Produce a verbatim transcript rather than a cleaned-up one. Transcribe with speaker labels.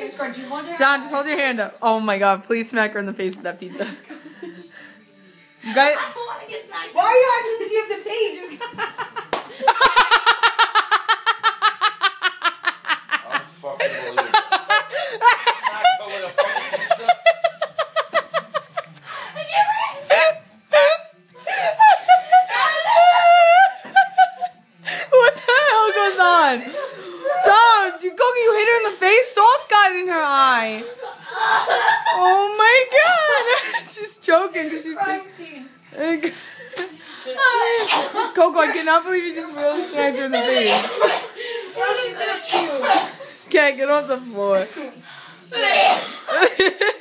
Speaker 1: a scrunchie. Hold your
Speaker 2: Don, just hold your hand up. Oh my god, please smack her in the face with that pizza. You guys.
Speaker 1: I don't want to get smacked. Why are you acting like you have to pay? Just
Speaker 3: I'm fucking believing it. Smack her with a fucking pizza.
Speaker 2: What the hell goes on? Dom, you go, you hit her in the face. Sauce got in her eye. Oh my god, she's choking because she's. Coco, I cannot believe you just really smacked her in the face.
Speaker 1: oh, she's gonna puke.
Speaker 2: Can't get off the floor.